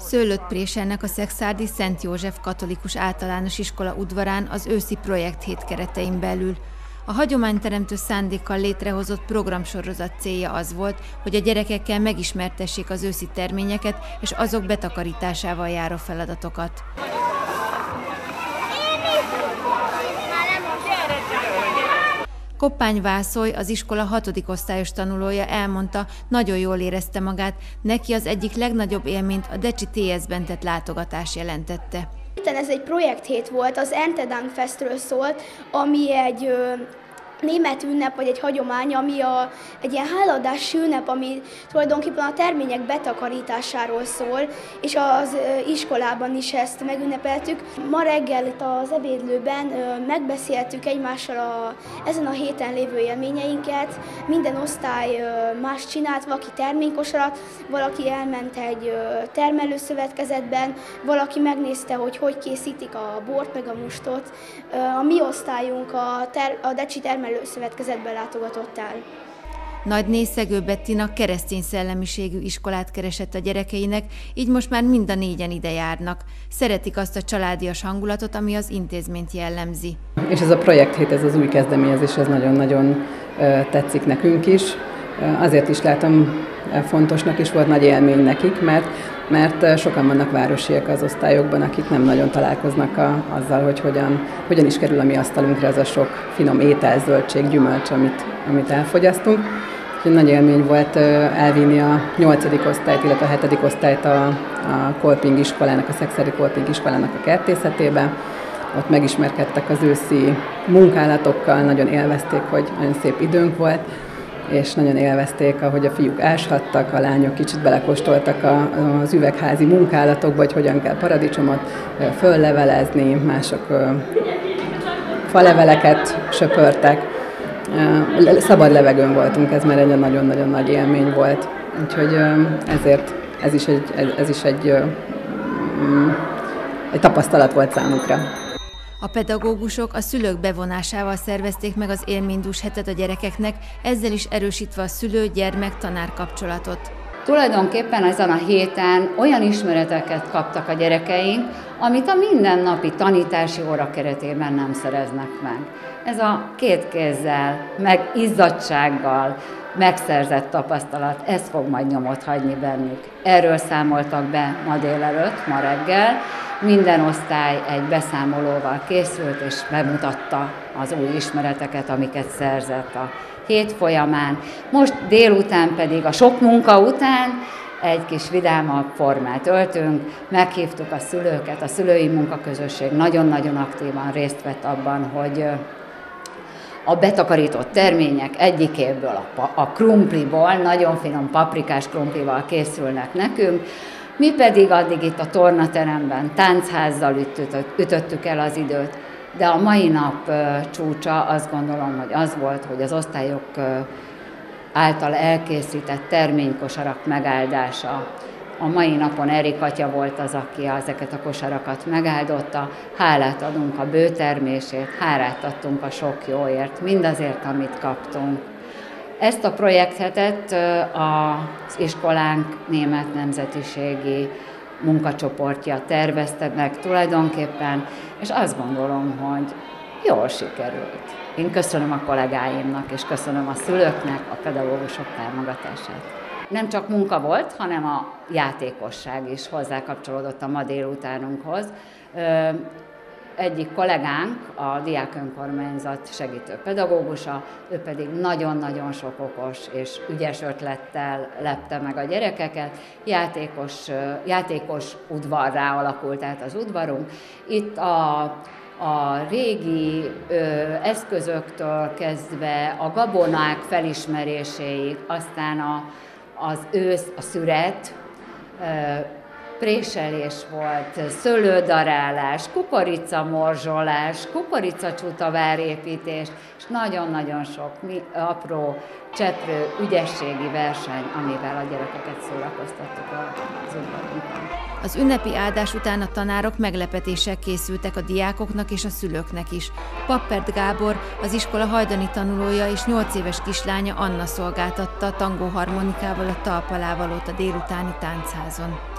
Szőlőttpréselnek a szekszárdi Szent József Katolikus Általános Iskola udvarán az őszi projekthét keretein belül. A hagyományteremtő szándékkal létrehozott programsorozat célja az volt, hogy a gyerekekkel megismertessék az őszi terményeket és azok betakarításával járó feladatokat. Koppány Vászolj, az iskola 6. osztályos tanulója elmondta, nagyon jól érezte magát, neki az egyik legnagyobb élményt a Decsi TS-ben tett látogatás jelentette. Ez egy projekthét volt, az Ernte Dank Festről szólt, ami egy német ünnep, vagy egy hagyomány, ami egy ilyen hálaadási ünnep, ami tulajdonképpen a termények betakarításáról szól, és az iskolában is ezt megünnepeltük. Ma reggel itt az ebédlőben megbeszéltük egymással ezen a héten lévő élményeinket. Minden osztály más csinált, valaki terménykosarat, valaki elment egy termelőszövetkezetben, valaki megnézte, hogy készítik a bort meg a mustot. A mi osztályunk a Decsi termelőszövetkezetben látogatott el. Nagyné Szegő Bettina keresztény szellemiségű iskolát keresett a gyerekeinek, így most már mind a négyen ide járnak. Szeretik azt a családias hangulatot, ami az intézményt jellemzi. És ez a projekthét, ez az új kezdeményezés, ez nagyon-nagyon tetszik nekünk is. Azért is látom fontosnak, is volt nagy élmény nekik, mert sokan vannak városiak az osztályokban, akik nem nagyon találkoznak azzal, hogy hogyan is kerül a mi asztalunkra az a sok finom étel, zöldség, gyümölcs, amit elfogyasztunk. Úgyhogy nagy élmény volt elvinni a 8. osztályt, illetve a 7. osztályt a Kolping iskolának, a szekszárdi Kolping iskolának a kertészetébe. Ott megismerkedtek az őszi munkálatokkal, nagyon élvezték, hogy nagyon szép időnk volt, és nagyon élvezték, ahogy a fiúk áshattak, a lányok kicsit belekóstoltak az üvegházi munkálatokba, hogy hogyan kell paradicsomot föllevelezni, mások faleveleket söpörtek. Szabad levegőn voltunk, ez már egy nagyon-nagyon nagy élmény volt. Úgyhogy ezért ez is egy tapasztalat volt számukra. A pedagógusok a szülők bevonásával szervezték meg az élménydús hetet a gyerekeknek, ezzel is erősítve a szülő-gyermek-tanár kapcsolatot. Tulajdonképpen ezen a héten olyan ismereteket kaptak a gyerekeink, amit a mindennapi tanítási óra keretében nem szereznek meg. Ez a két kézzel, meg izzadtsággal megszerzett tapasztalat, ez fog majd nyomot hagyni bennük. Erről számoltak be ma délelőtt, ma reggel. Minden osztály egy beszámolóval készült, és bemutatta az új ismereteket, amiket szerzett a hét folyamán. Most délután pedig a sok munka után egy kis vidámabb formát öltünk, meghívtuk a szülőket, a szülői munkaközösség nagyon-nagyon aktívan részt vett abban, hogy a betakarított termények egyikéből, a krumpliból, nagyon finom paprikás krumplival készülnek nekünk, mi pedig addig itt a tornateremben táncházzal ütöttük el az időt, de a mai nap csúcsa azt gondolom, hogy az volt, hogy az osztályok által elkészített terménykosarak megáldása. A mai napon Erik atya volt az, aki ezeket a kosarakat megáldotta. Hálát adunk a bőtermésért, hálát adtunk a sok jóért, mindazért, amit kaptunk. Ezt a projekthetet az iskolánk német nemzetiségi munkacsoportja tervezte meg tulajdonképpen, és azt gondolom, hogy jól sikerült. Én köszönöm a kollégáimnak, és köszönöm a szülőknek a pedagógusok támogatását. Nem csak munka volt, hanem a játékosság is hozzákapcsolódott a ma délutánunkhoz. Egyik kollégánk, a diák önkormányzat segítő pedagógusa, ő pedig nagyon-nagyon sok okos és ügyes ötlettel lepte meg a gyerekeket. Játékos udvarrá alakult át az udvarunk. Itt a régi eszközöktől kezdve a gabonák felismeréséig, aztán az ősz, a szüret, préselés volt, szőlődarálás, kukoricamorzsolás, kukoricacsutabárépítés, és nagyon-nagyon sok apró, cseprő, ügyességi verseny, amivel a gyerekeket szórakoztattuk az udvarunkon. Az ünnepi áldás után a tanárok meglepetések készültek a diákoknak és a szülőknek is. Pappert Gábor, az iskola hajdani tanulója és 8 éves kislánya Anna szolgáltatta tangóharmonikával a talpalávalót a délutáni táncházon.